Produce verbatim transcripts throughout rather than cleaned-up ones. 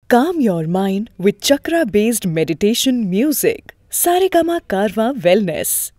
Calm your mind with chakra-based meditation music. Saregama Karwa Wellness.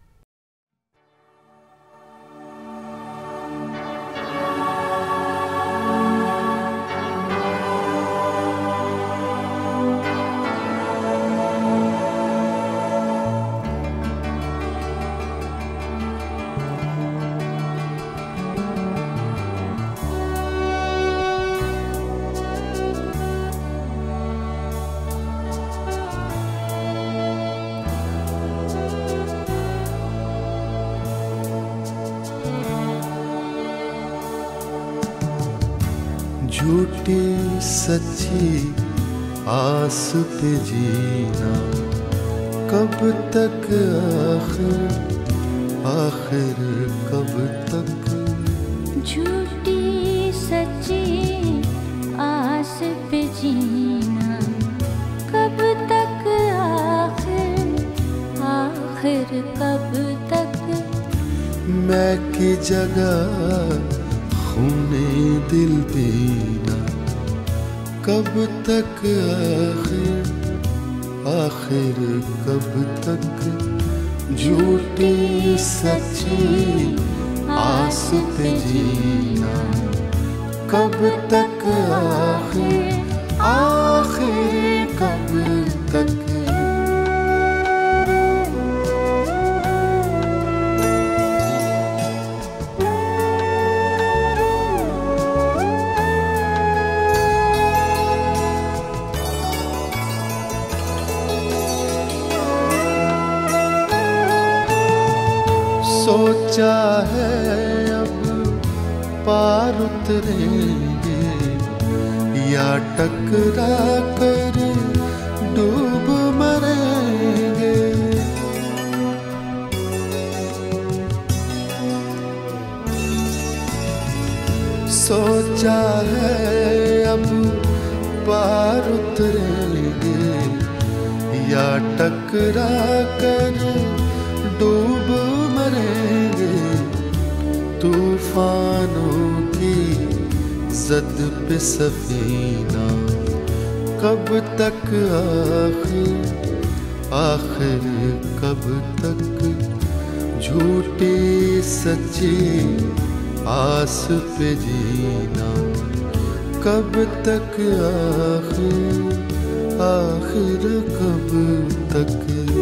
झूठी सच्ची आस पे जीना कब तक, आखिर आखिर कब तक। झूठी सच्ची आस पे जीना कब तक, आखिर आखिर कब तक। मैं की जगह खूने दिल पीना कब तक, आखिर आखिर कब तक। झूठी सच्ची आस पे जीना कब तक, आखिर आखिर कब तक। सोचा है अब पार उतरेंगे या टकरा कर डूब मरेंगे। सोचा है अब पार उतरेंगे या टकरा कर डूब मरेंगे। तूफानों की जद पे सफीना कब तक, आखिर आखिर कब तक। झूठी सच्ची आस पे जीना कब तक, आखिर आखिर कब तक।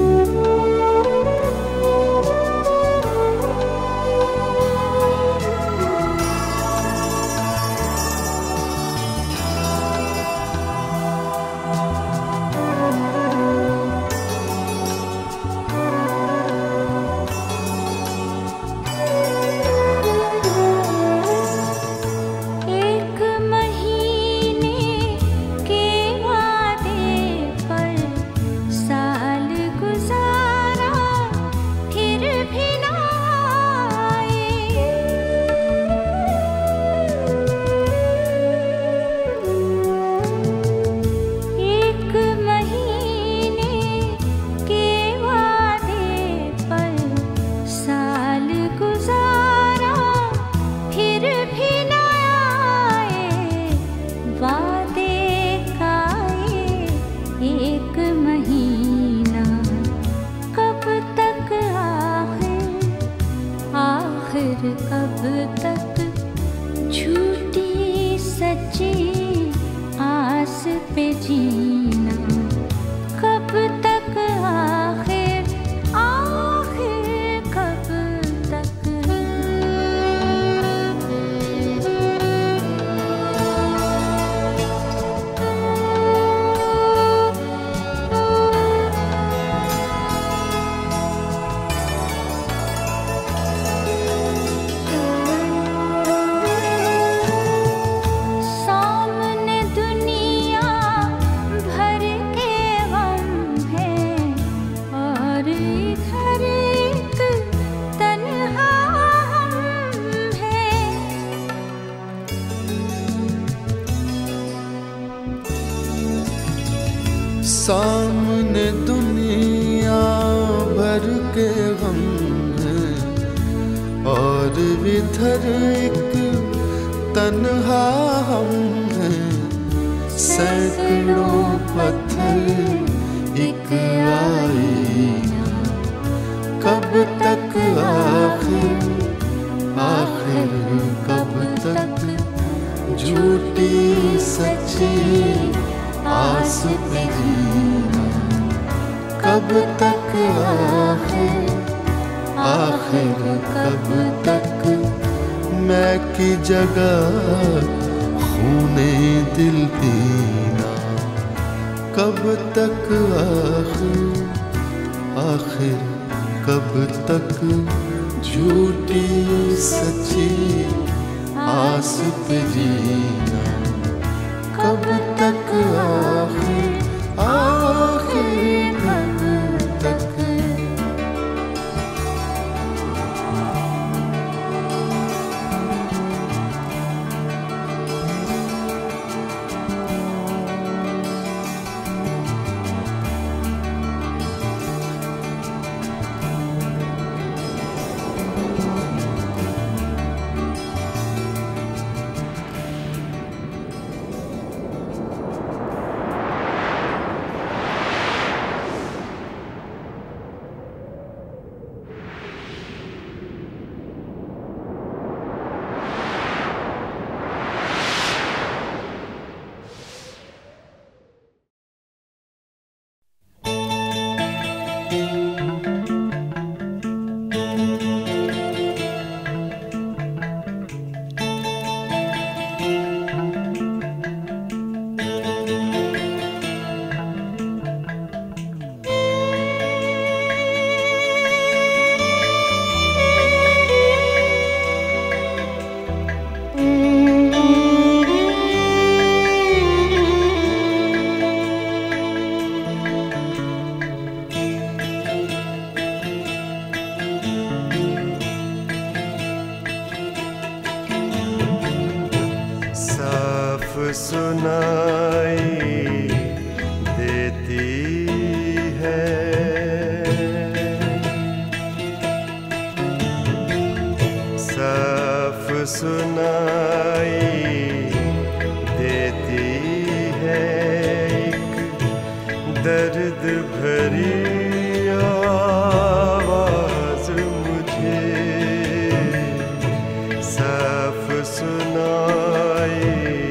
एक महीना कब तक, आखिर आखिर कब तक। झूठी सच्ची आस पे जीना कब तक, आखिर आखिर कब तक। सामने दुनिया भर के गम है और इधर एक तन्हा हम हैं। सैकड़ों पत्थर एक आईना, कब तक आखिर आखिर कब तक झूठी सच्ची आस पे जीना, कब तक आखिर आखिर कब तक मैं की जगह खूने दिल पीना, कब तक आखिर आखिर कब तक झूठी सच्ची आस पे जीना, कब तक आखिर आखिर कब तक। सुनाई देती है साफ सुनाई देती है एक दर्द भरी आवाज मुझे, साफ सुनाई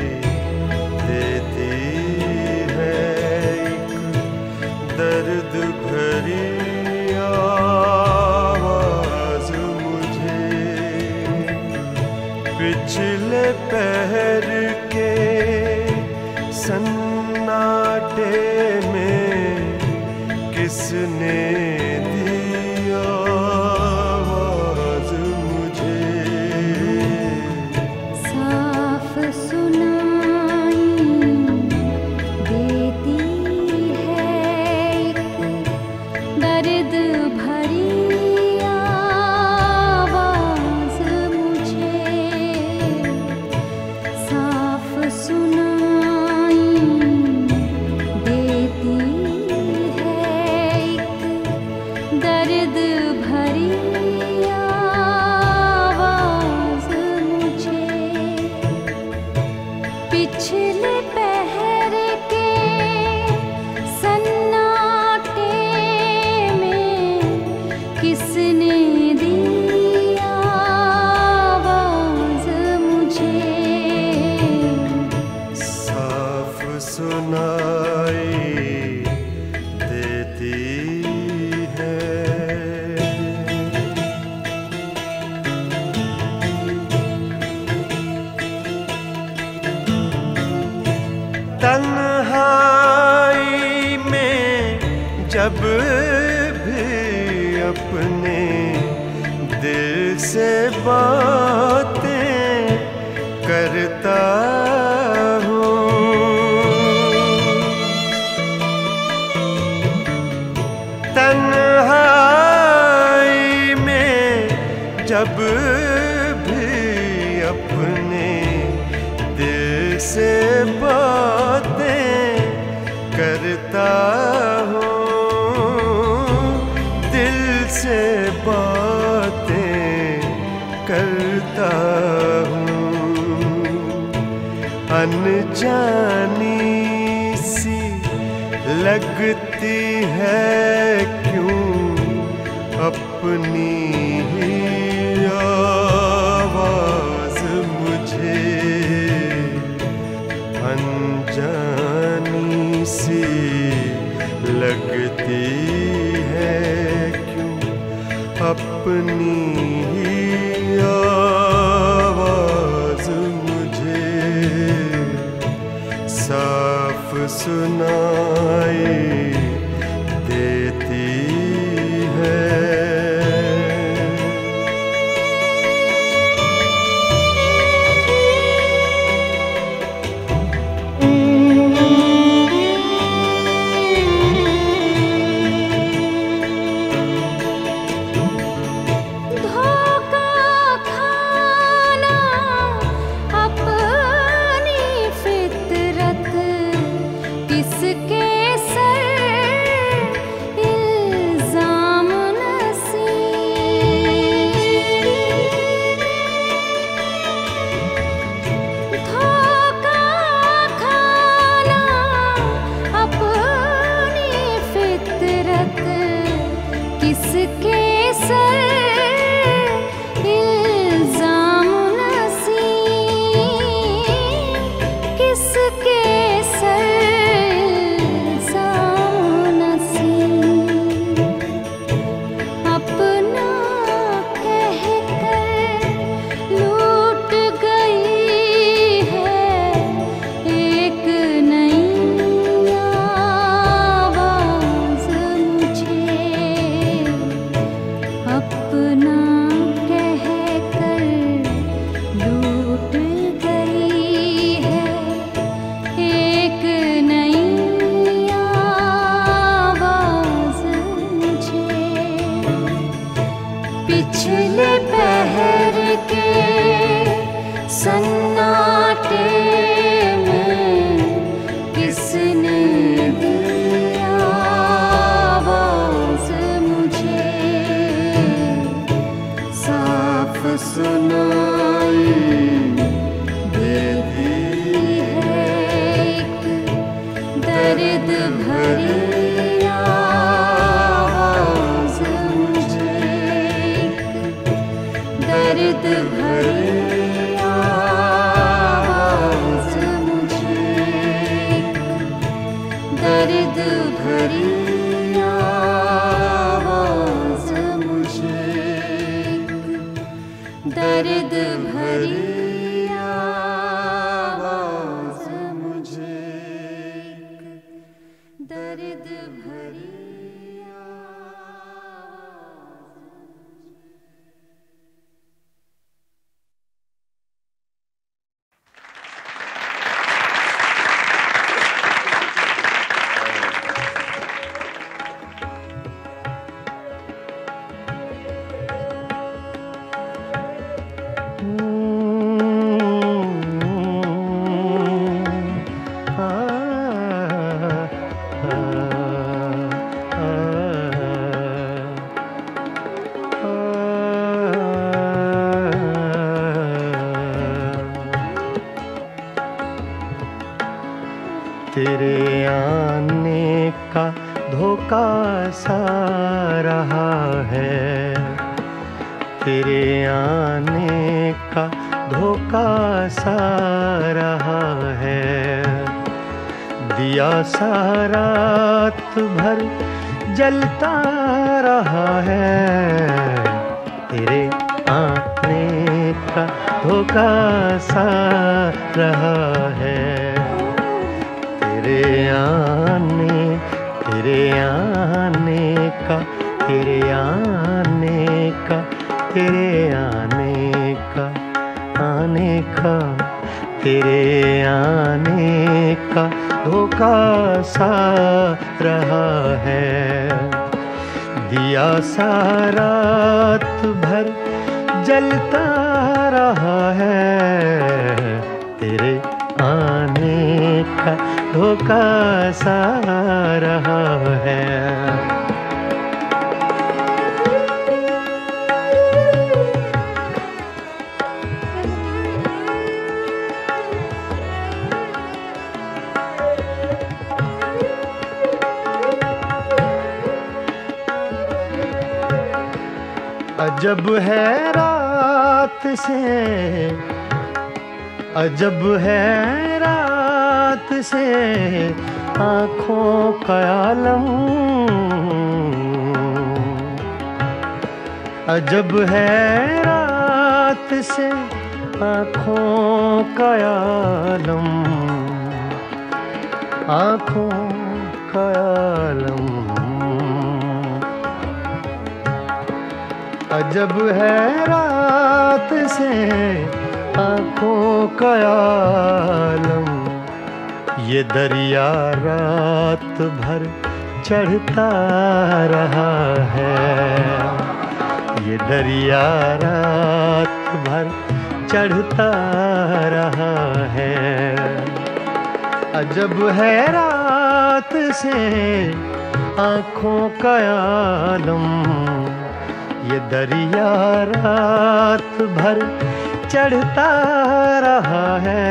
दर्द भरी आवाज मुझे, पिछले पहर के सन्नाटे में किसने दी आवाज मुझे, साफ सुनाई देती दर्द भरी आवाज मुझे, साफ सुनाई देती है एक दर्द भरी आवाज मुझे, पिछले पहर के किसने दी आवाज मुझे, साफ सुनाई देती है। तन्हाई में जब अपने दिल से बातें करता हूँ, तन्हाई में जब भी अपने दिल से बातें करता हूँ, से बातें करता हूँ, अनजानी लगती है क्यों अपनी ही आवाज मुझे, अनजानी सी लगती है क्यों अपनी ही आवाज मुझे, साफ सुनाई देती है। तेरे आने का धोखा सा रहा है, तेरे आने का धोखा सा रहा है, दिया सा रात भर जलता रहा है, तेरे आने का धोखा सा रहा है, तेरे आने तेरे आने का तेरे आने का तेरे आने का आने का तेरे आने का धोखा सा रहा है, दिया सा रात भर जलता रहा है, तेरे आने का धोखा सा रहा है। अजब है रात से, अजब है रात से आँखों का आलम, अजब है रात से आँखों का आलम, आँखों का आलम। अजब है रात से आँखों का आलम, ये दरिया रात भर चढ़ता रहा है, ये दरिया रात भर चढ़ता रहा है। अजब है रात से आँखों का आलम, ये दरिया रात भर चढ़ता रहा है।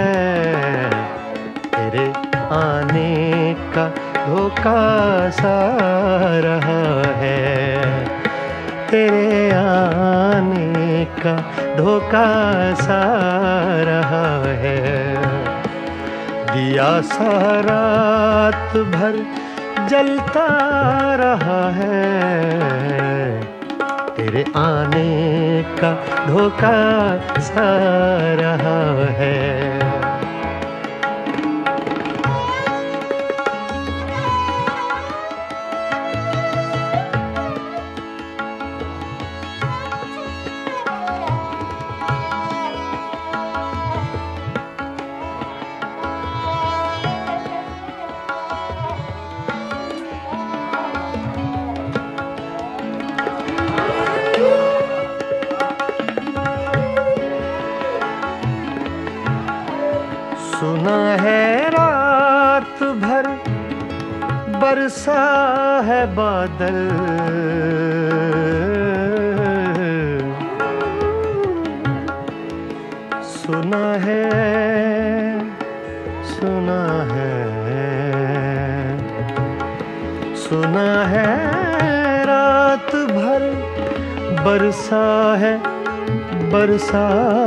तेरे आने का धोखा सा रहा है, तेरे आने का धोखा सा रहा है। दिया सा रात भर जलता रहा है, तेरे आने का धोखा सा रहा है। सुना है रात भर बरसा है बादल, सुना है, सुना है, सुना है रात भर बरसा है, बरसा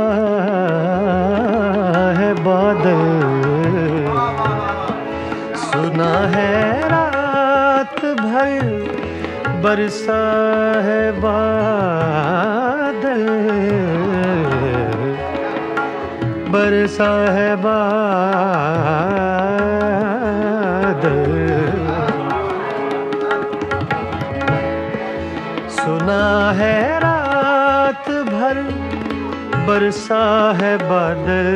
है बादल। सुना है रात भर बरसा है बादल, बरसा है बादल। सुना है रात भर बरसा है बादल,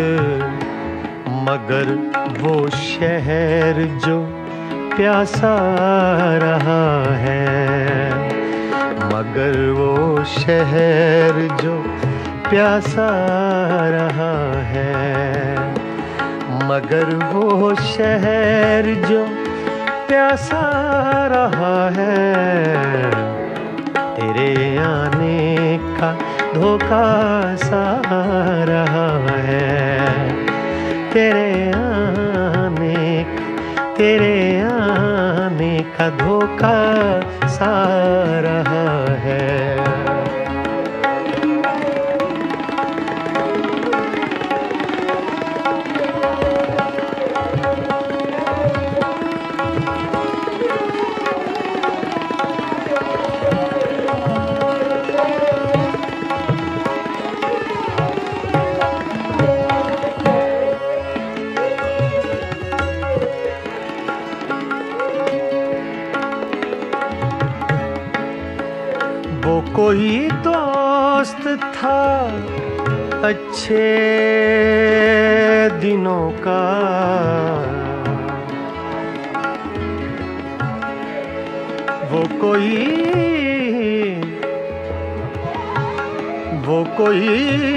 मगर वो शहर जो प्यासा रहा है, मगर वो शहर जो प्यासा रहा है, मगर वो शहर जो प्यासा रहा है। तेरे आने का धोखा सा रहा है, तेरे आने का, तेरे आने का धोखा सा रहा है। वो कोई दोस्त था अच्छे दिनों का, वो कोई, वो कोई,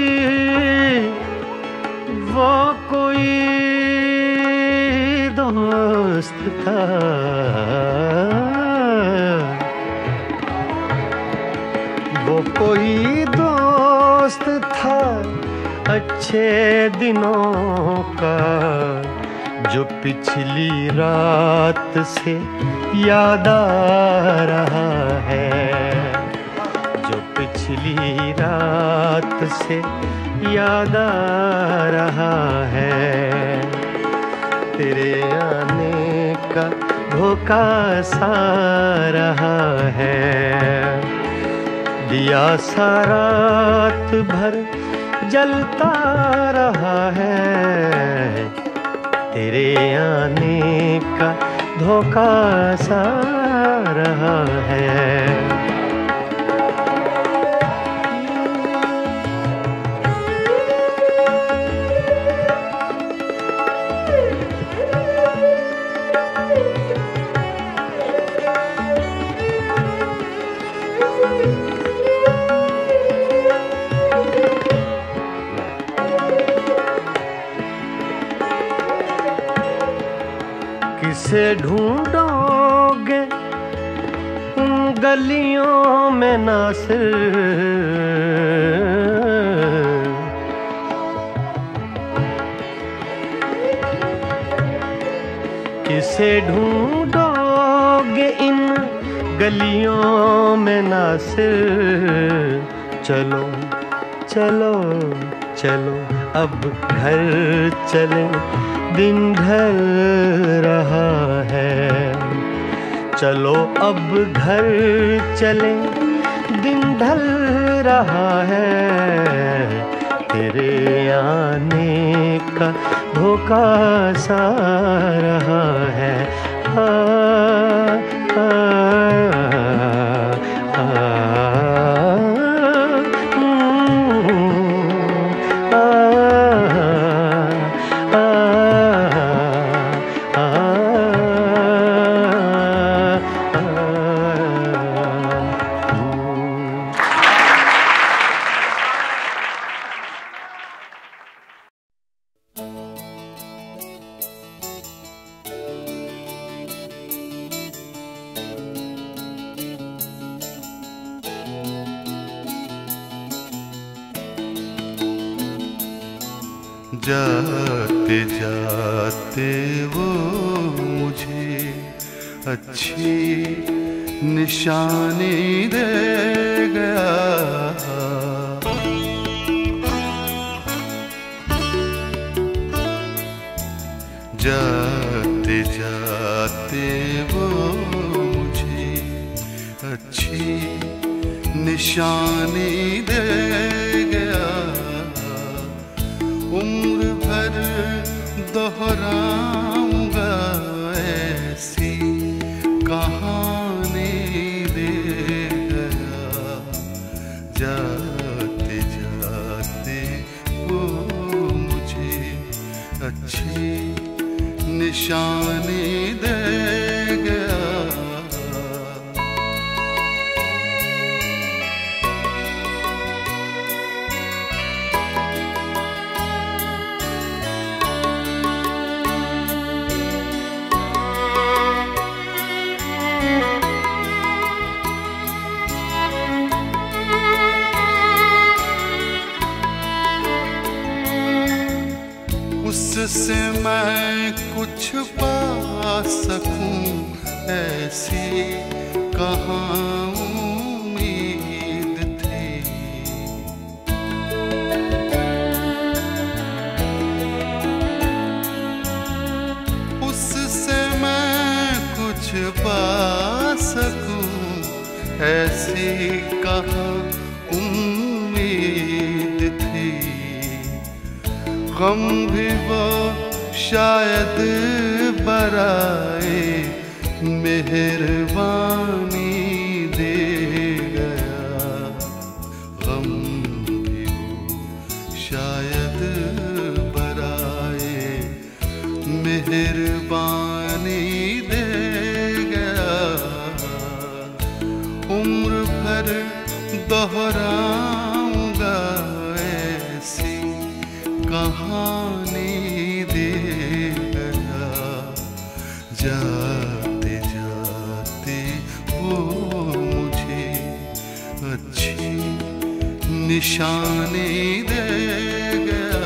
वो कोई दोस्त था, वो कोई दोस्त था अच्छे दिनों का, जो पिछली रात से याद आ रहा है, जो पिछली रात से याद आ रहा है, तेरे आने का धोखा सा रहा है। दिया सा रात भर जलता रहा है, तेरे आने का धोखा सा रहा है। किसे ढूंढोगे गलियों में नासिर, किसे ढूंढोगे इन गलियों में नासिर। चलो चलो चलो अब घर चले, दिन ढल रहा है। चलो अब घर चले, दिन ढल रहा है, तेरे आने का धोखा सा रहा है। आ, आ, आ, जाते जाते वो मुझे अच्छी निशानी दे गया। जाते जाते वो मुझे अच्छी निशानी दे गया। उम्र भर दोहराऊंगा ऐसी कहानी दे गया। जाते जाते वो मुझे अच्छी निशानी दे गया। उससे मैं कुछ पा सकूं ऐसी कहाँ उम्मीद थी। उससे मैं कुछ पा सकूं ऐसी कहाँ उम्मीद थी। गम भी वो शायद बराए मेहरबानी दे गया। गम भी वो शायद बराए मेहरबानी दे गया। उम्र भर दोहराऊंगा ऐसी कहानी दे गया। जाते जाते वो मुझे अच्छी निशानी दे गया।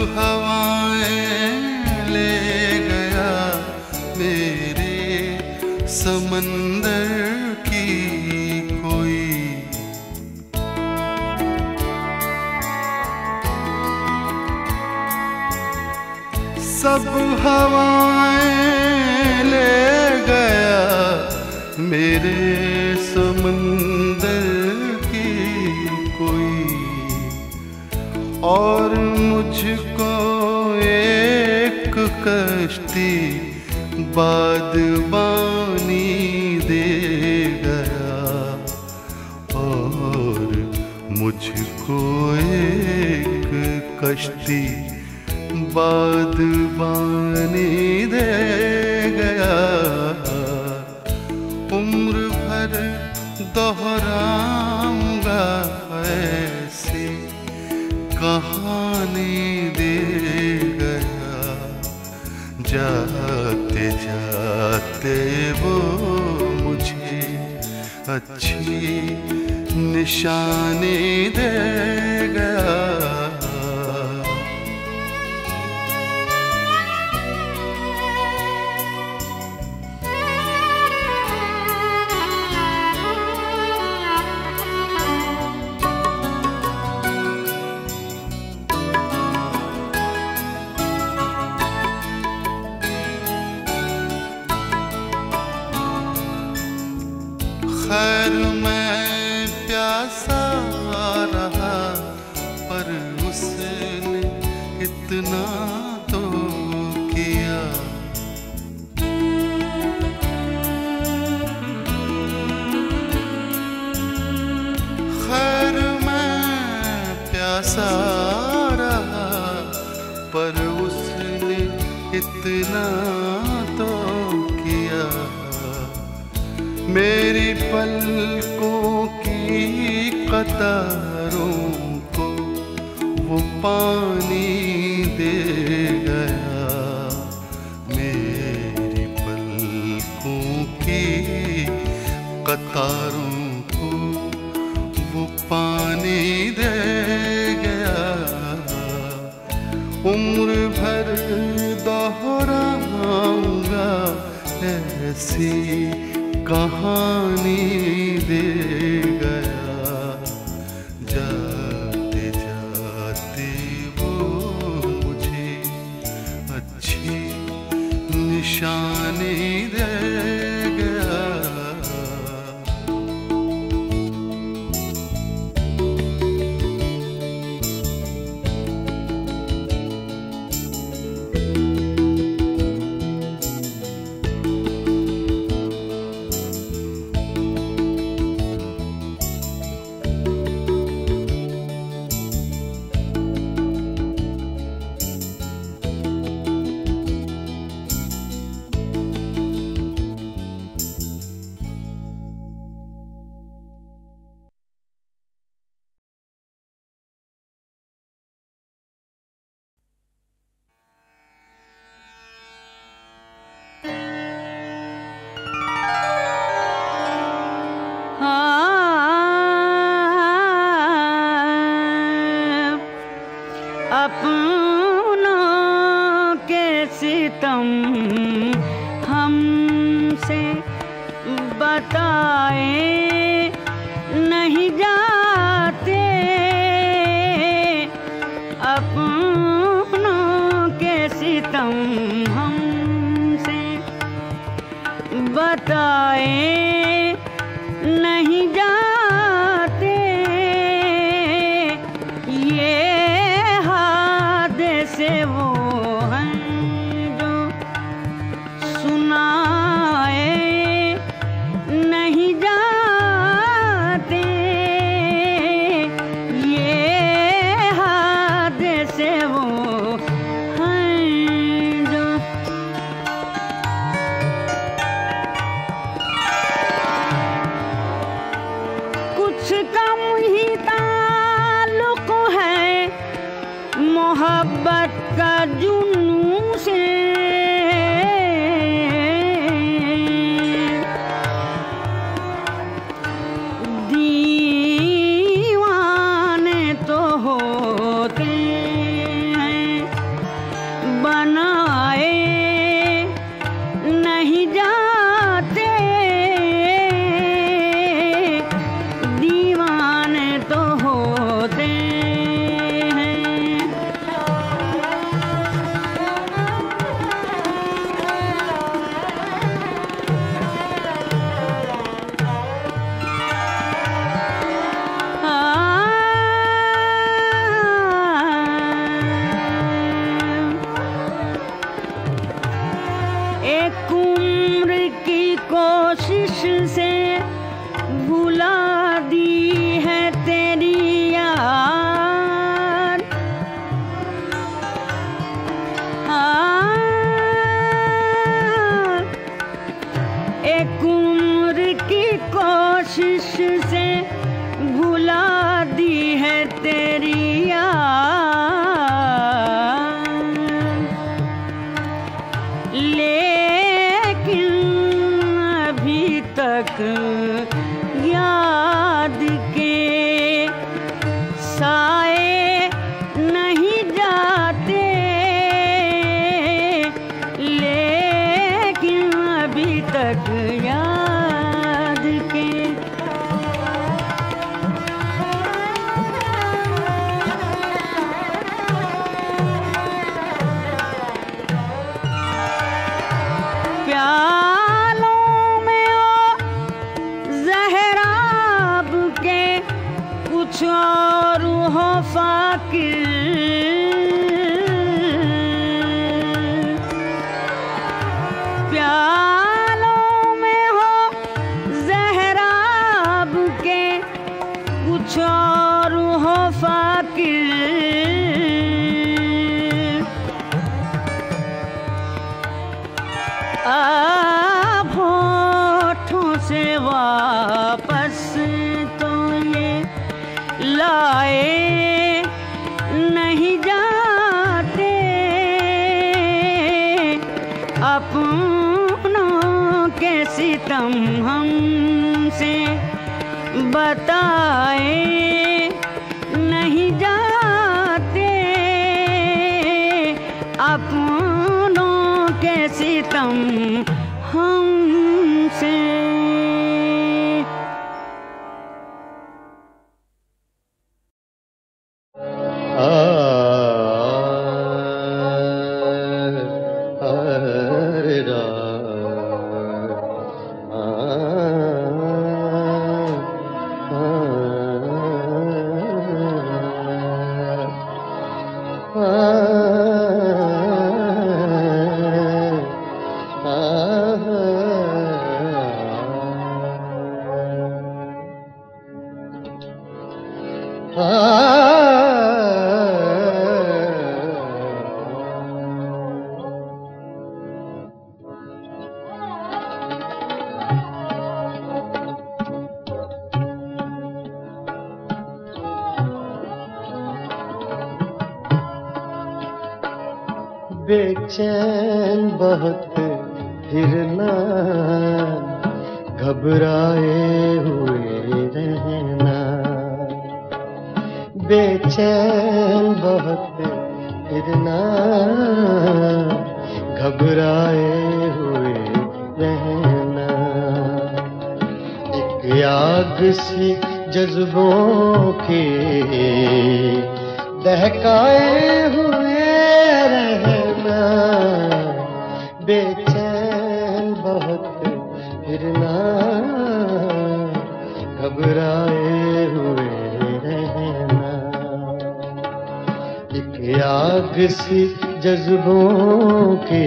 हवाएं ले गया मेरे समंदर की कोई। सब हवाएं ले गया मेरे समंदर की कोई, और मुझको एक कश्ती बादबानी दे गया, और मुझको एक कश्ती बादबानी दे गया। उम्र भर दोहराऊंगा ऐसी कहानी दे गया। जाते जाते वो मुझे अच्छी निशानी दे गया। खैर मैं प्यासा रहा पर उसने इतना तो किया। खैर मैं प्यासा रहा पर उसने इतना तो किया। मेरी पलकों की कतारों को वो पानी दे गया। मेरी पलकों की कतारों को वो पानी दे गया। उम्र भर दोहराऊंगा ऐसी कहानी दे गया। जाते जाते वो मुझे अच्छी निशानी दे गया। अपनों के सितम हमसे बताए नहीं जाते। अपनों के सितम हमसे बताए नहीं जाते। ये हादसे वो हैं जो सुनाए नहीं जाते। ये हादसे वो हैं जो तक याद के साए नहीं जाते, लेकिन अभी तक याद के प्यालों में ओ ज़हराब के कुछ और हो फाकिर, प्यालों में हो ज़हराब के कुछ और हो फाकिर, अब होठों से वापस तो ये लाए नहीं जाते, अपनों के सितम हमसे बताए नहीं जाते, अपनों के सितम हमसे। बेचैन बहुत फिरना, घबराए हुए रहना, बेचैन बहुत फिरना, घबराए हुए रहना, एक आग सी जज्बों की दहकाए हुए रहना, बेचैन बहुत फिरना, घबराए हुए रहना, एक आग सी जज्बों के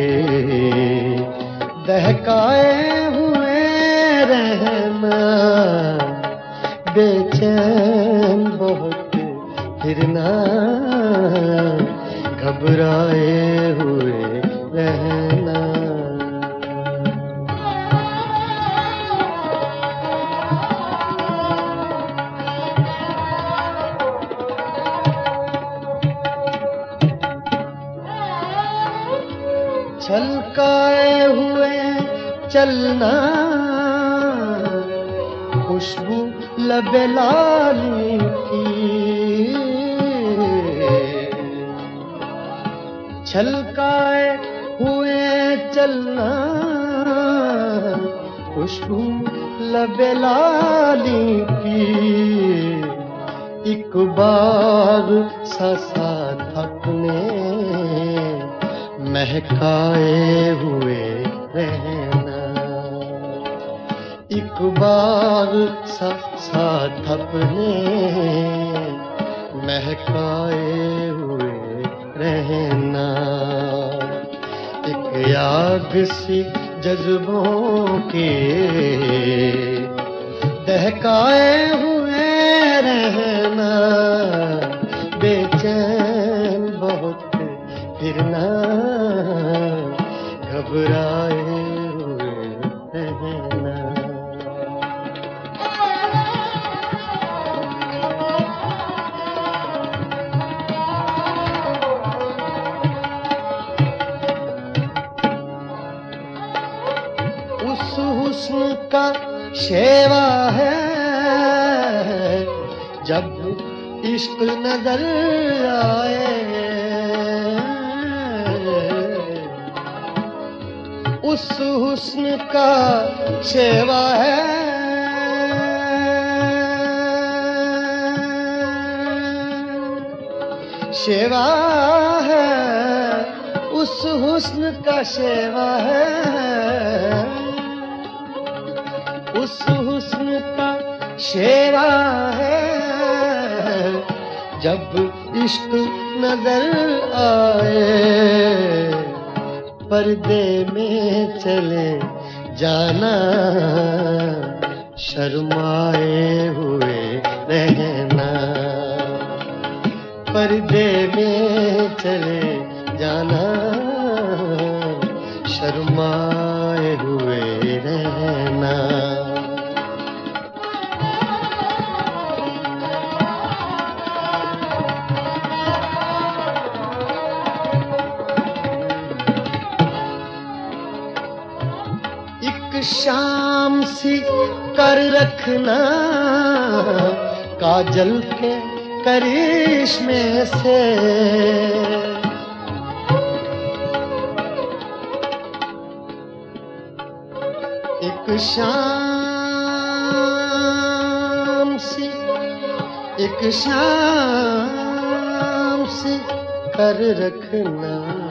दहकाए हुए रहना, बेचैन बहुत फिरना, घबराए हुए रहना। छलकाए हुए चलना, खुशबू लबे लाली की, छलकाए हुए चलना, खुशबू लबे लाली की, एक बार ससा थकने महकाए हुए रहना, एक बार ससा थकने महकाए हुए रहना, एक आग सी जज्बों के दहकाए हुए रहना, बेचैन बहुत फिरना, घबराए हुए रहना। उस हुस्न का शेवा है जब इश्क नजर आए, उस हुस्न का शेवा है शेवा है उस हुस्न का शेवा है, उस हुस्न का शेवा है जब इश्क नजर आए, पर्दे में चले जाना, शर्माए हुए रहना, पर्दे में चले जाना, शर्माए हुए रहना। एक शाम सी कर रखना काजल के करिश्मे से, एक शाम सी एक शाम सी कर रखना,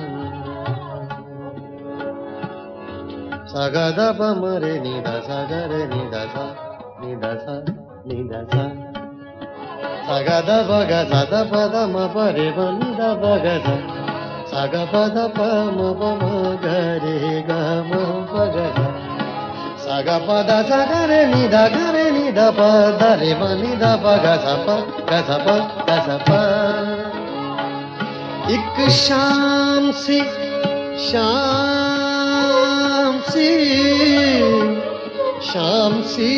सागा दा पा मरे नी दा सा गा रे नी दा सा नी दा सा नी दा सा, सागा दा पा गा सा दा पा दा म प रे ब नी दा पा गा सा, सागा पा दा पा म प म गा रे गा म प गा सा, सागा पा दा सा गा रे नी दा गा रे नी दा पा दा रे ब नी दा पा गा सा पा गा सा पा गा सा पा। एक शाम सी शाम सी शाम सी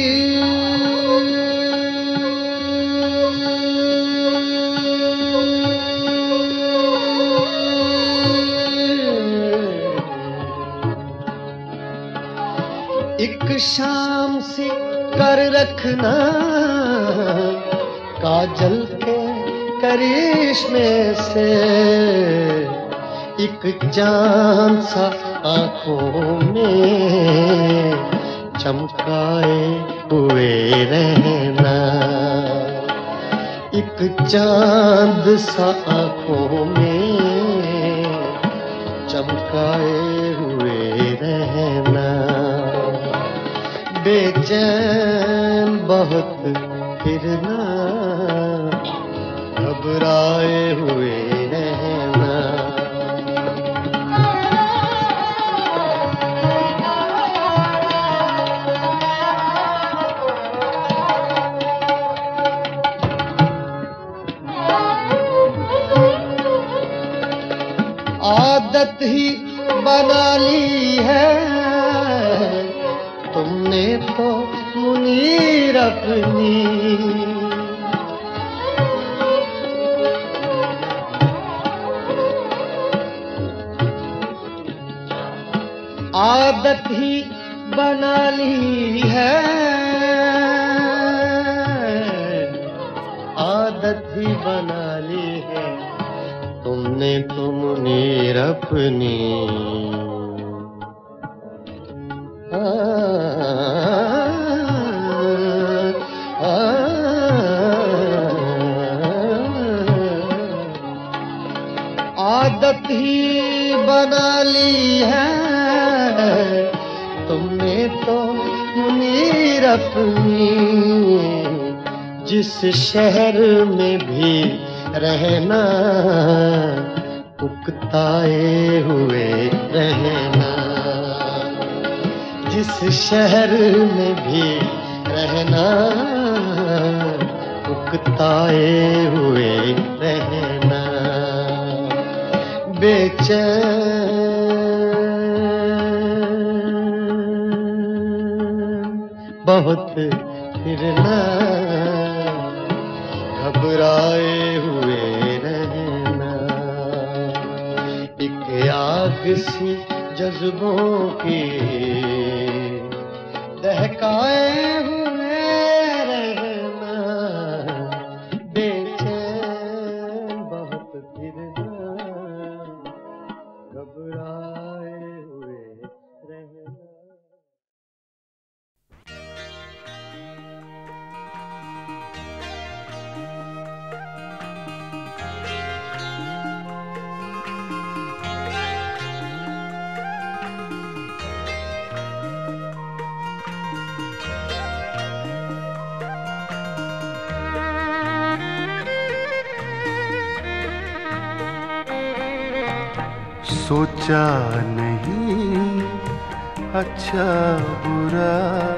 एक शाम सी कर रखना काजल के करिश्मे से, एक चांद सा आंखों में चमकाए हुए रहना, एक चांद सा आंखों में चमकाए हुए रहना, बेचैन बहुत फिरना घबराए हुए रहना। आदत ही बना ली है तुमने तो मुनीर अपनी, आदत ही बना ली है, आदत ही बना ली है तुमने तो मुनीर अपनी। आ, आ, आदत ही बना ली है तुमने तो मुनीर अपनी, जिस शहर में भी रहना उकताए हुए रहना, जिस शहर में भी रहना उकताए हुए रहना, बेचैन बहुत फिरना घबराए हुए रहना, एक आग सी जज्बों की दहकाए हुए सोचा नहीं अच्छा बुरा,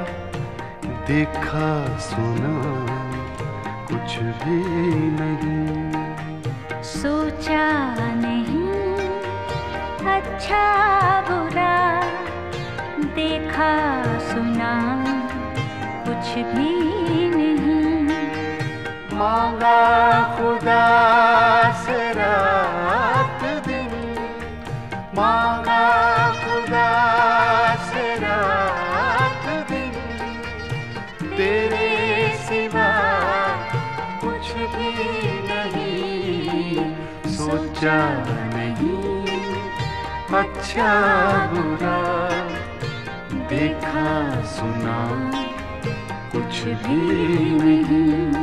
देखा सुना कुछ भी नहीं। सोचा नहीं अच्छा बुरा, देखा सुना कुछ भी नहीं। मांगा खुदा से रात दिन, मांगा खुदा से रात दिन, तेरे सिवा कुछ भी नहीं। सोचा नहीं अच्छा बुरा, देखा सुना कुछ भी नहीं।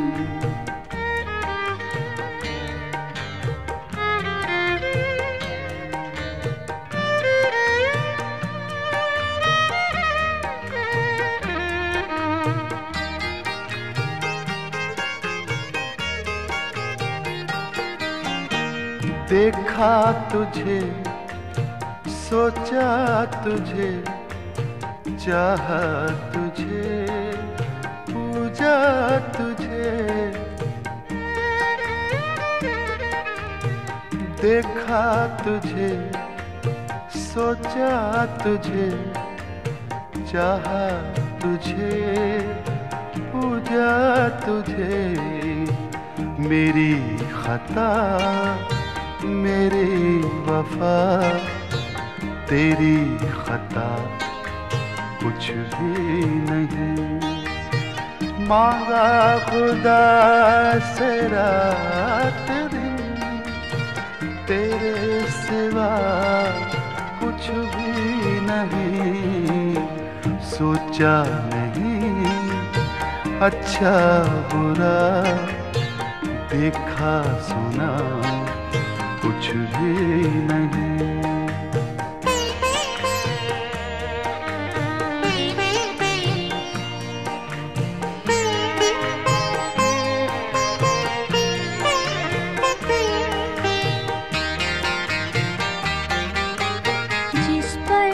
देखा तुझे, सोचा तुझे, चाहा तुझे, पूजा तुझे। देखा तुझे, सोचा तुझे, चाहा तुझे, पूजा तुझे। मेरी खता मेरी वफा, तेरी खता कुछ भी नहीं। मांगा खुदा से रात दिन, तेरे सिवा कुछ भी नहीं। सोचा नहीं अच्छा बुरा, देखा सुना कुछ भी नहीं। जिस पर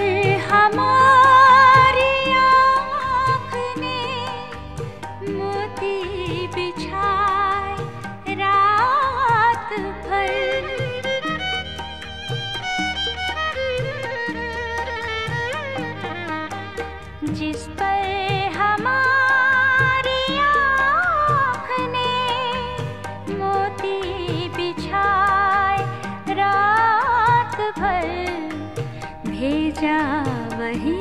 हमारी आँख ने मोती बिछाए रात भर, जिस पर हमारी आँख ने मोती बिछाए रात भर, भेजा वही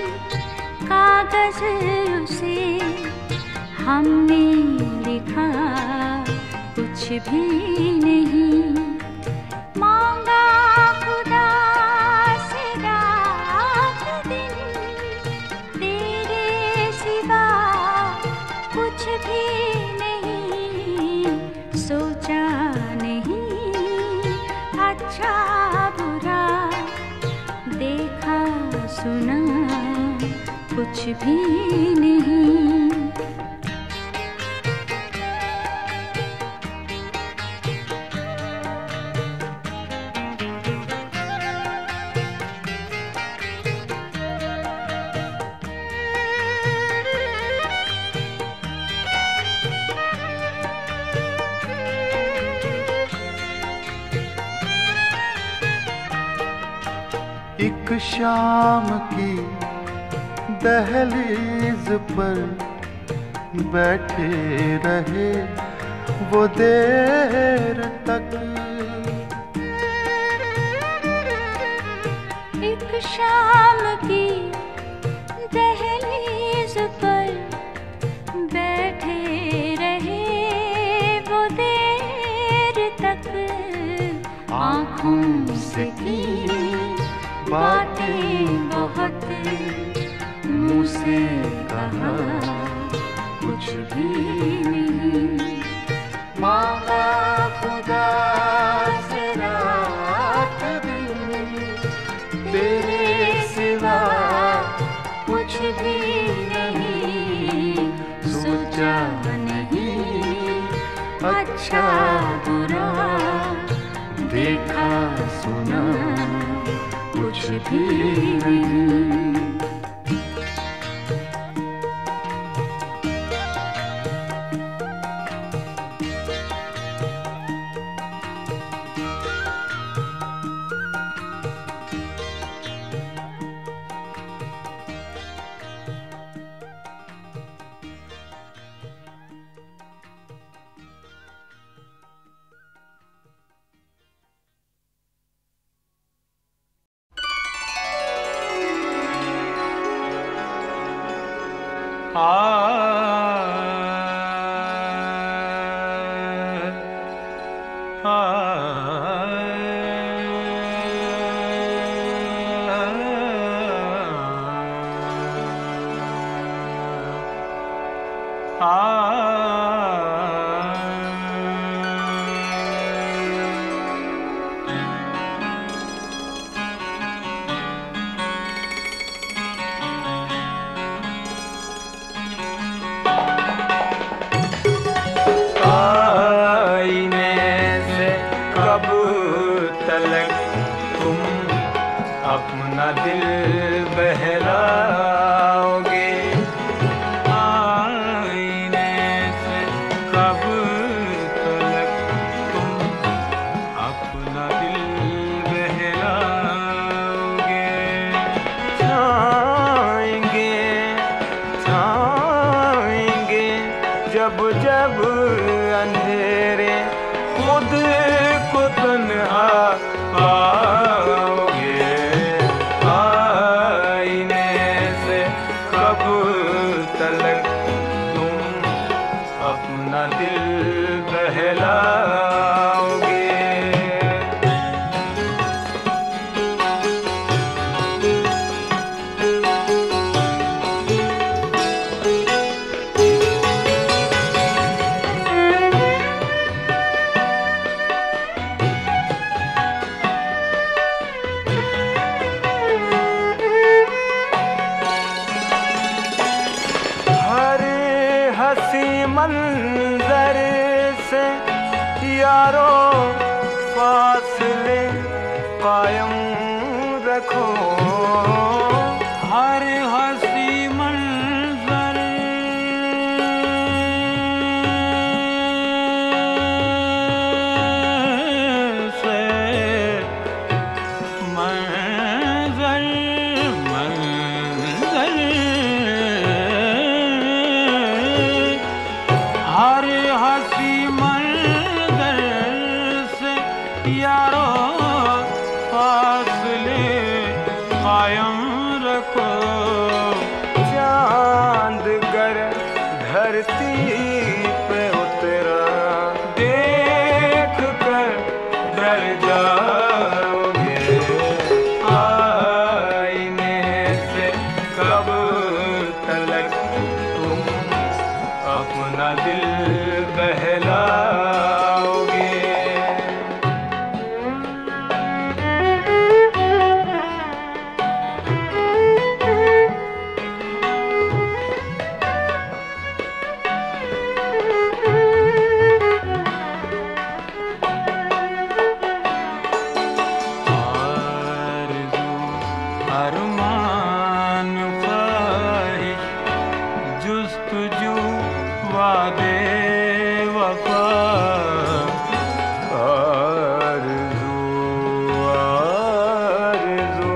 कागज उसे, हमने लिखा कुछ भी नहीं। मांगा खुदा से रात दिन, तेरे सिवा कुछ भी नहीं। सोचा नहीं अच्छा बुरा, देखा सुना कुछ भी नहीं। एक शाम की दहलीज पर बैठे रहे वो देर तक। एक शाम की दहलीज पर बैठे रहे वो देर तक। आँखों से की बातें बहुत, मुँह से कहा कुछ भी नहीं। मांगा खुदा से रात दिन, तेरे सिवा कुछ भी नहीं। सोचा नहीं अच्छा बुरा, देखा सुना कुछ भी नहीं। मंजर से यारो फासले कायम रखो, हर हंसी मंजर से मंजर मंजर हर हंसी मंजर से यारो फासले कायम रखो। चांद गर धरती पे उतरा देख कर डर जाओगे, आईने से कब तलक तुम अपना दिल बहलाओगे। अरमान ख्वाहिश जुस्तजू वादे वफा, आरज़ू आरज़ू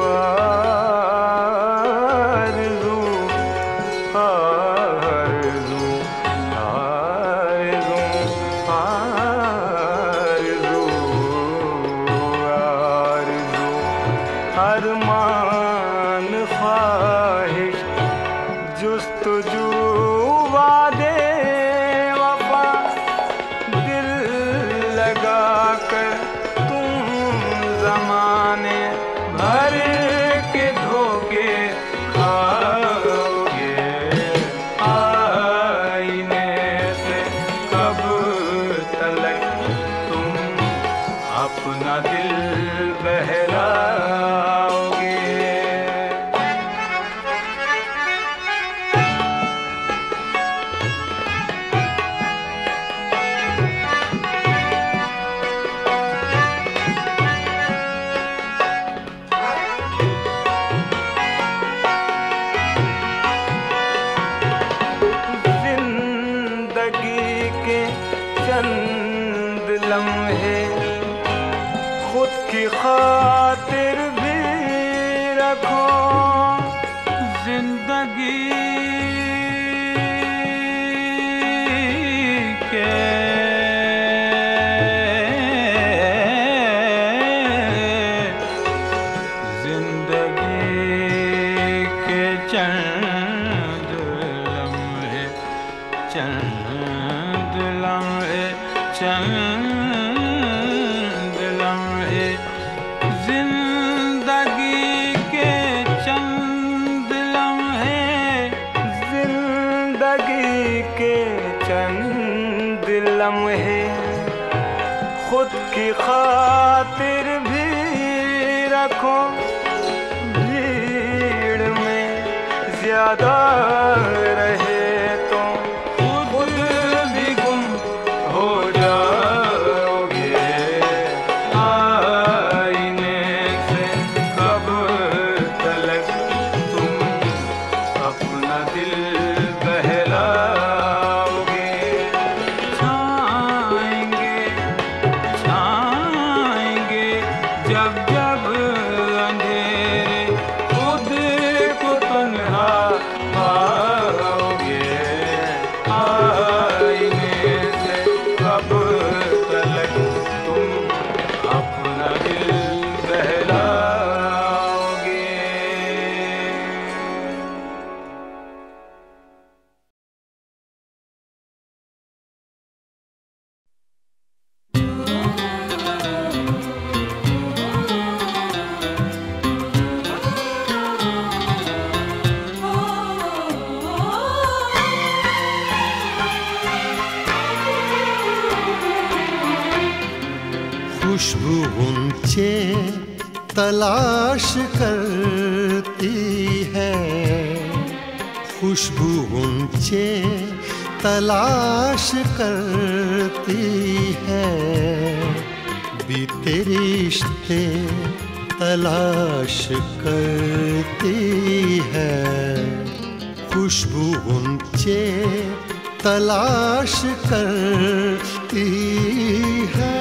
आरज़ू आरज़ू आरज़ू आरज़ू आरज़ू अरमान ख्वाहिश जुस्तजू वादे चंद लम्हे चंद लम्हे जिंदगी के चंद लम्हे जिंदगी के चंद लम्हे खुद की खातिर भी रखो भीड़ में ज्यादा रहे तो खुद भी गुम हो जाओगे आईने से कब तलक तुम अपना दिल बहलाओगे छाएंगे छाएंगे जब जब अंधेरे खुद को तन्हा पाओगे आईने से कब तलक तुम अपना दिल बहलाओगे। खुशबू ऊंचे तलाश करती है, खुशबू ऊंचे तलाश करती है, बीते रिश्ते तलाश करती है। खुशबू ऊंचे तलाश करती है।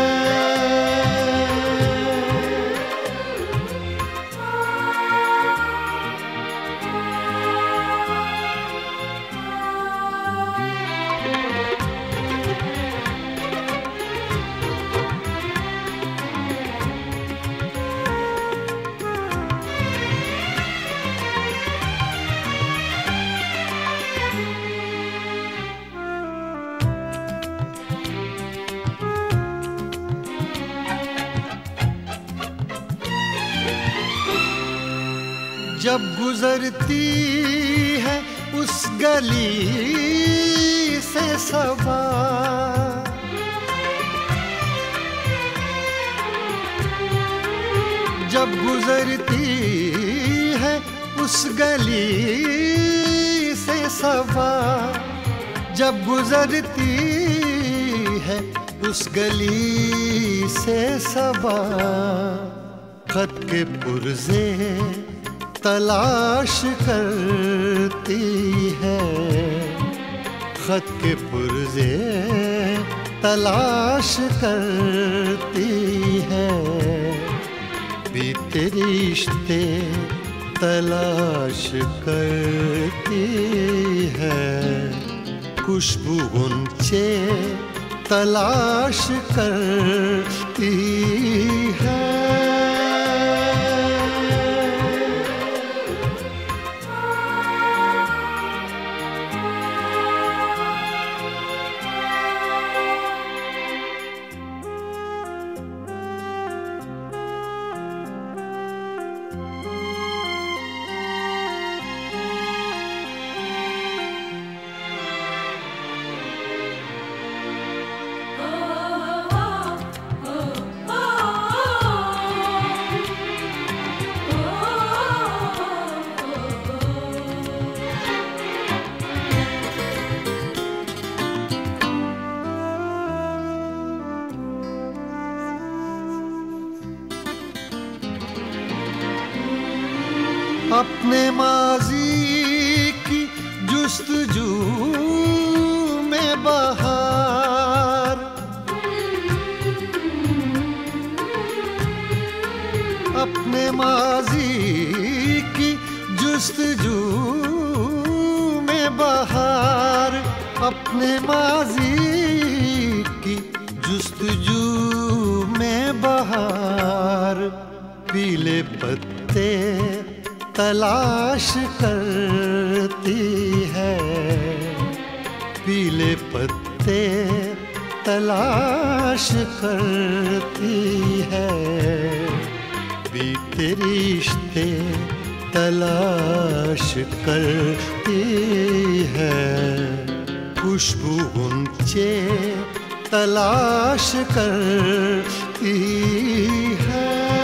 जब गुजरती है उस गली से सबा, जब गुजरती है उस गली से सबा, जब गुजरती है उस गली से सबा, खत के पुर्जे तलाश करती है, खत के पुर्जे तलाश करती है, बीते रिश्ते तलाश करती है। खुशबू ऊंचे तलाश करती है। अपने माजी की जुस्तजू में बहार, अपने माजी की जुस्तजू में बहार, अपने माजी की जुस्तजू में बहार, पीले पत्ते तलाश करती है, पीले पत्ते तलाश करती है, बीते रिश्ते तलाश करती है, खुशबू गुंचे तलाश करती है।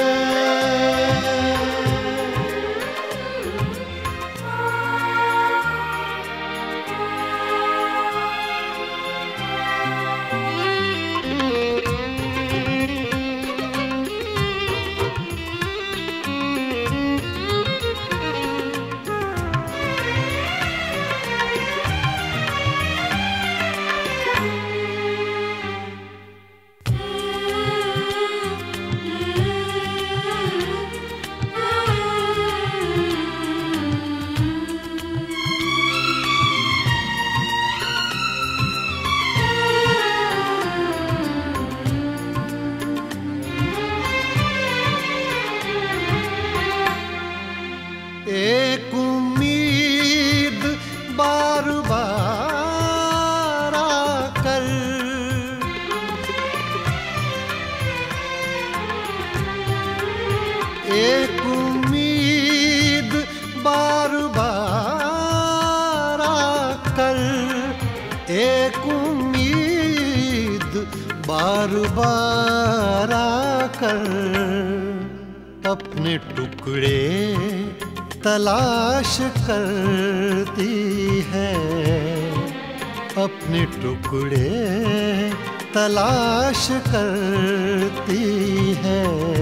एक उम्मीद बार बार आकर, एक उम्मीद बार बार आकर, एक उम्मीद बार बार आकर, अपने टुकड़े तलाश करती है, अपने टुकड़े तलाश करती है,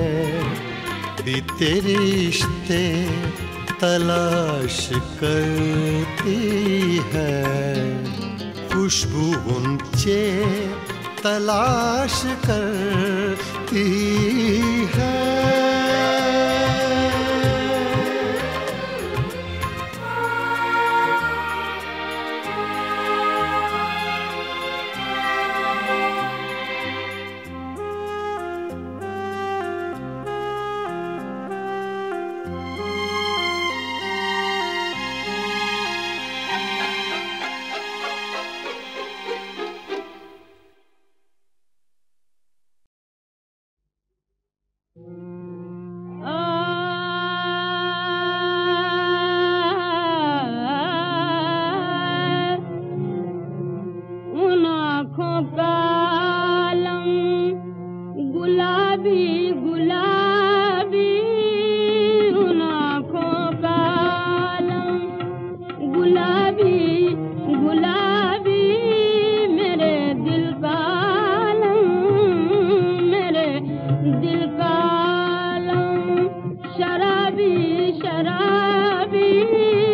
बीते रिश्ते तलाश करती है, खुशबू गुंचे तलाश करती है।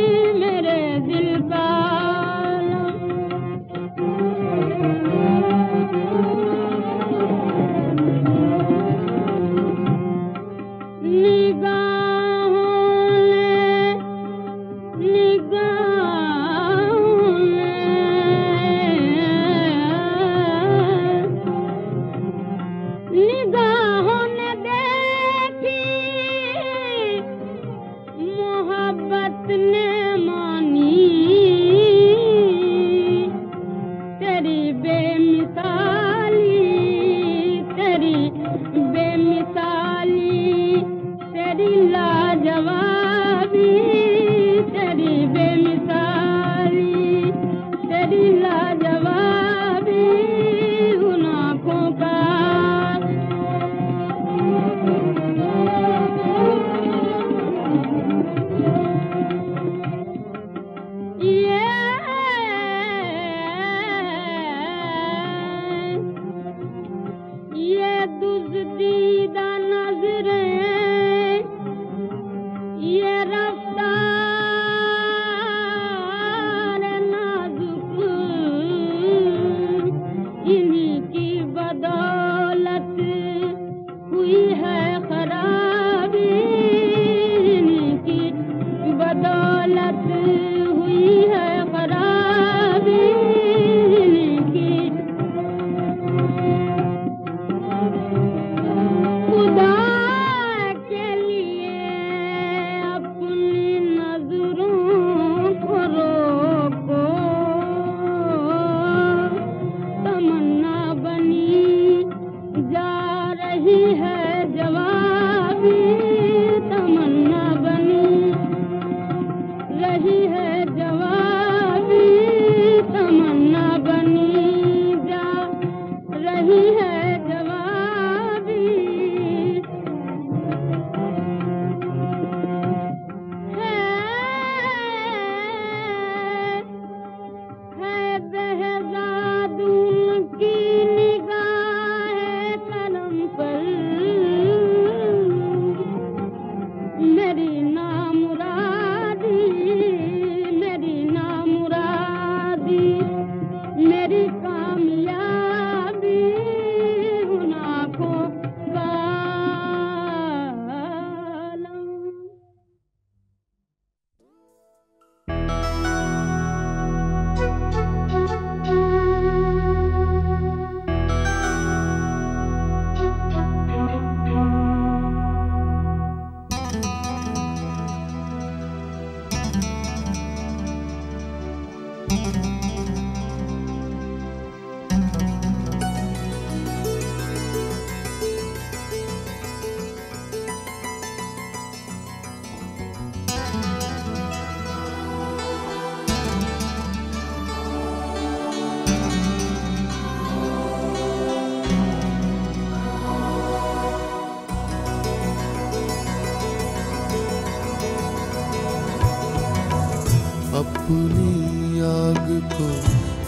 शराबी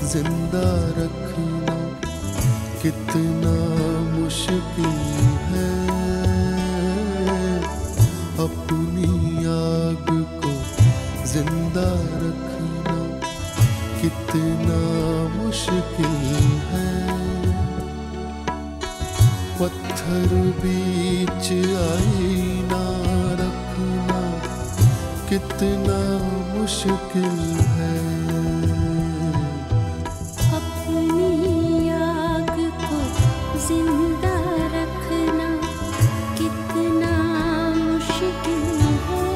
जिंदा रखना कितना मुश्किल है, अपनी आग को जिंदा रखना कितना मुश्किल है। पत्थर बीच आईना रखना कितना मुश्किल है। अपनी आग को जिंदा रखना कितना मुश्किल है।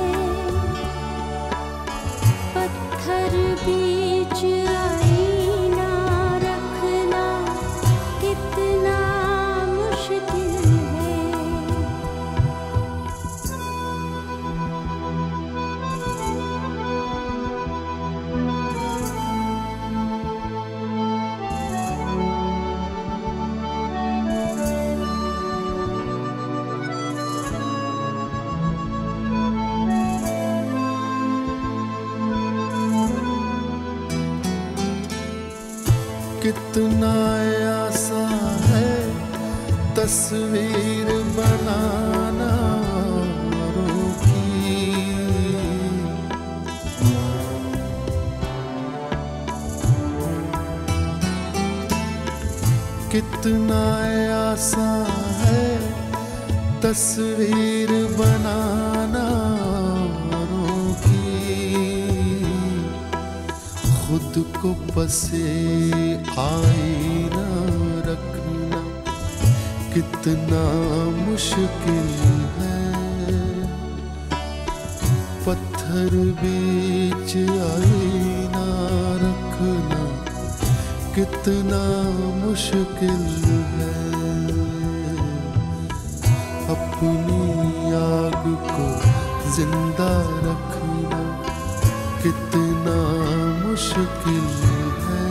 पत्थर बीच आईना रखना कितना मुश्किल है। कितना आसान है तस्वीर बनाना औरों की, कितना आसान है तस्वीर बनाना औरों की, खुद को बसे आईना रखना कितना मुश्किल है। पत्थर बीच आईना रखना कितना मुश्किल है। अपनी आग को जिंदा रखना कितना मुश्किल है।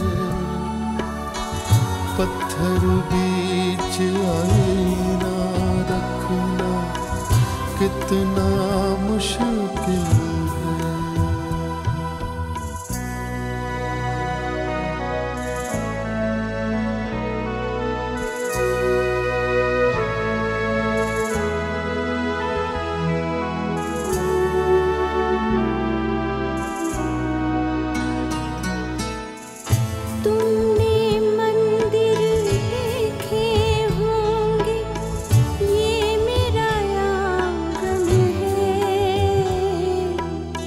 पत्थर बीच आईना रखना कितना मुश्किल है। तुमने मंदिर देखे होंगे, ये मेरा आंगन है।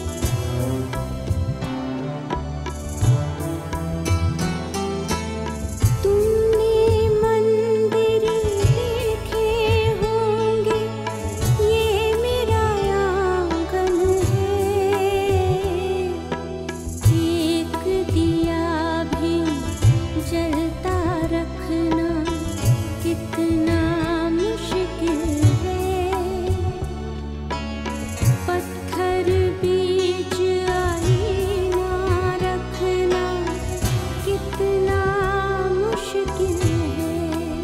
तुमने मंदिर देखे होंगे, ये मेरा आंगन है। एक दिया भी जलता रखना कितना मुश्किल है। पत्थर बीच आईना रखना कितना मुश्किल है।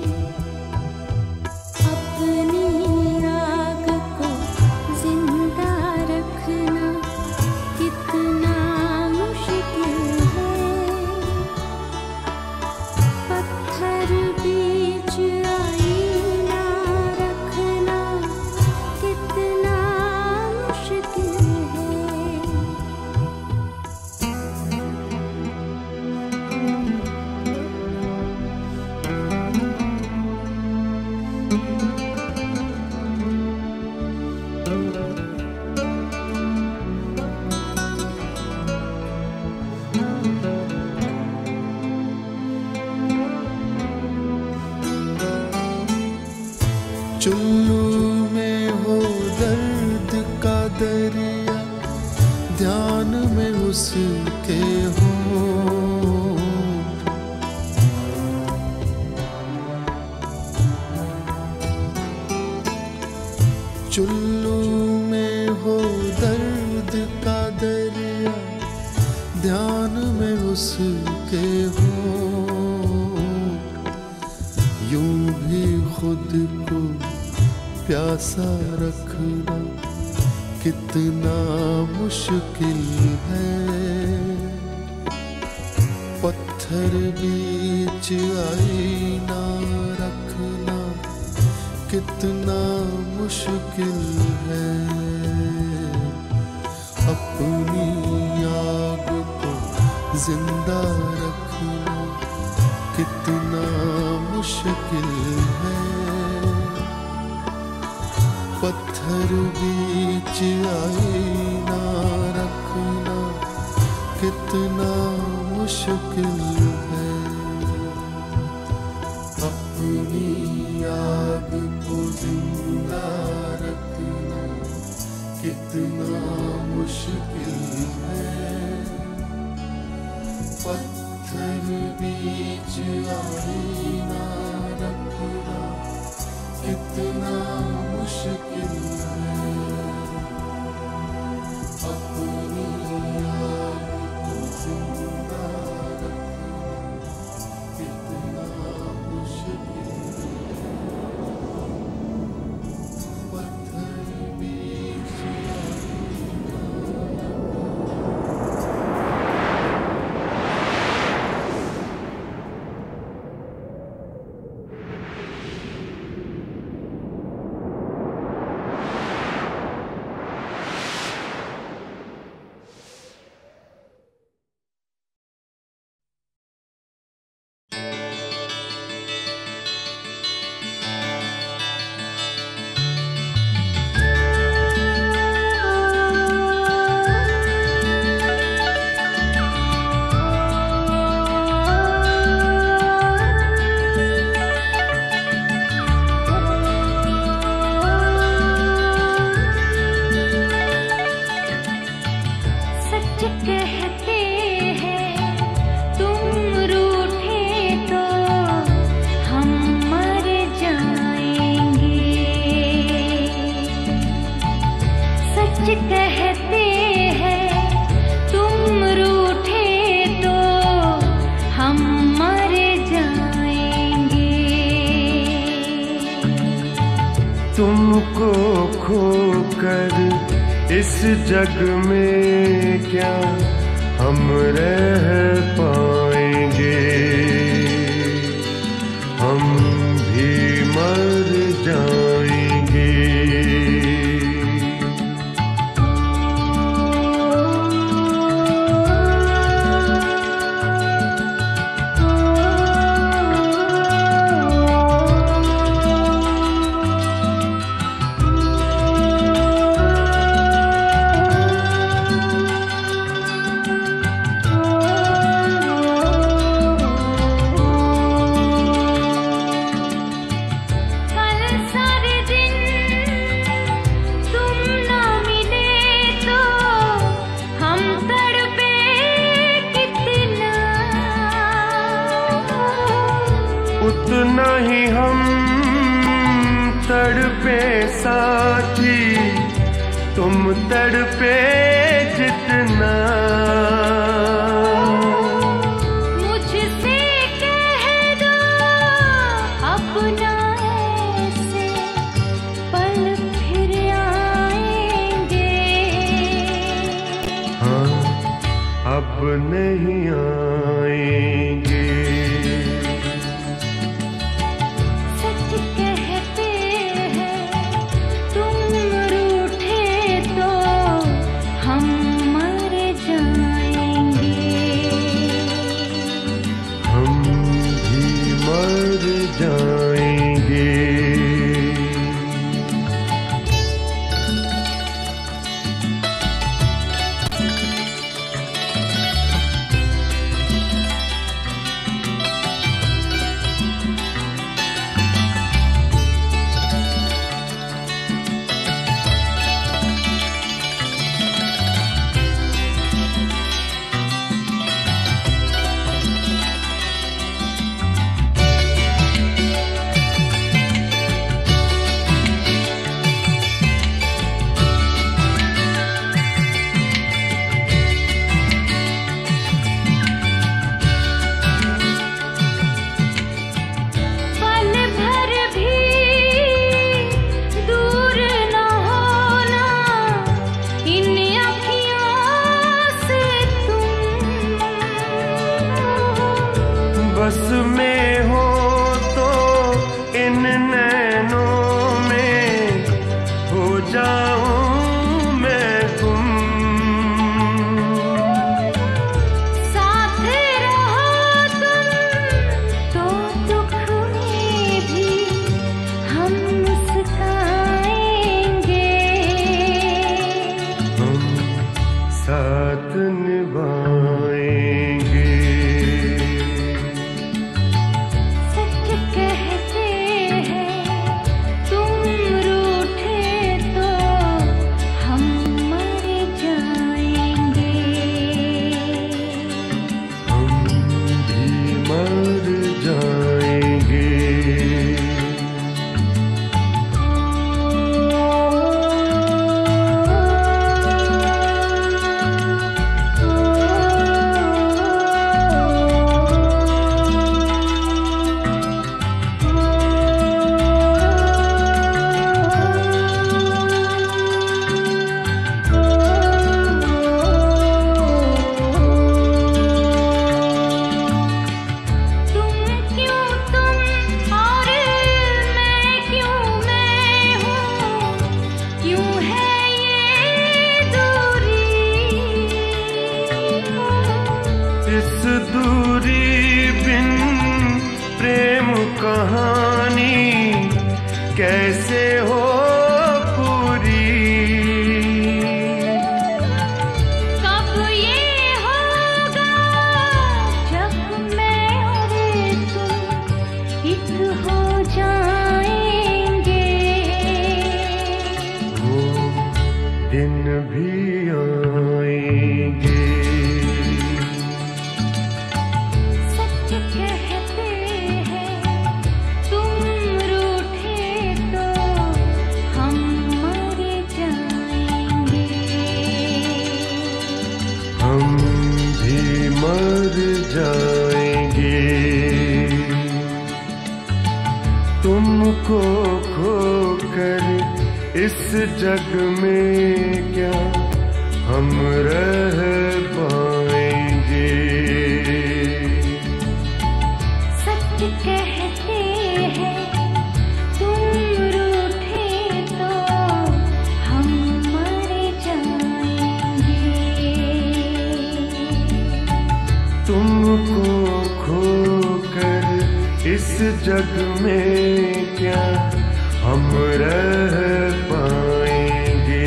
अपनी आग को जिंदा रखना कितना मुश्किल है। पत्थर बीच आईना रखना कितना मुश्किल है। चुल्लू में हो दर्द का दरिया, ध्यान में उसके हो। चुल्लू में हो दर्द का दरिया, ध्यान में उसके हो। यूं भी खुद को प्यासा रखना कितना मुश्किल है। पत्थर पत्थर बीच आईना रखना कितना मुश्किल है, अपनी आग को जिंदा रखना कितना मुश्किल है। पत्थर बीच आईना रखना कितना मुश्किल है, अपनी आग को जिंदा रखना कितना मुश्किल है। पत्थर बीच आईना रखना कितना मुश्किल है, अपनी आग को जिंदा रखना कितना मुश्किल है। पत्थर बीच तुमको खोकर इस जग में क्या हम रह पाएंगे, हम भी मर जाएंगे। उतना ही हम तड़पे साथी, तुम तड़पे जितना। मुझसे कह दो अपना ऐसे पल फिर आएंगे। हाँ, अब नहीं आएंगे। हम मर जाएंगे। बस में हो तो इन नैनों में हो जाऊं मैं गुम। साथ रहो तुम तो दुख में भी हम मुस्काएंगे। हम साथ निभाएंगे। सच कहते हैं तुम रूठे तो हम मर जाएंगे। हम भी मर जाएंगे। तुम क्यों तुम और मैं क्यों मैं हूँ, क्यों है ये दूरी। इस दूरी बिन प्रेम कहानी कैसे हो पूरी। कब ये होगा जब मैं और तुम एक हो जाएंगे। वो दिन भी आएंगे। सच कहते हैं तुम रूठे तो हम मर जाएंगे। हम भी मर जाएंगे। तुमको खोकर इस जग में क्या हम रह पाएंगे। सच कहते हैं तुम रूठे तो हम मर जाएंगे। तुमको खोकर इस जग में क्या हम रह पाएंगे।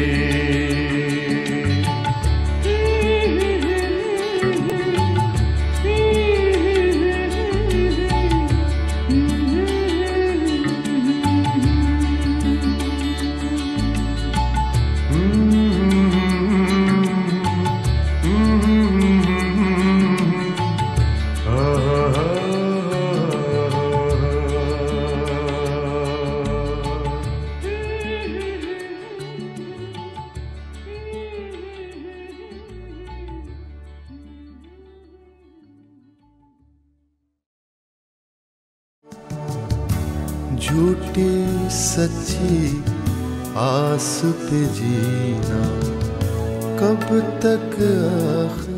झूठी सच्ची आस पे जीना कब तक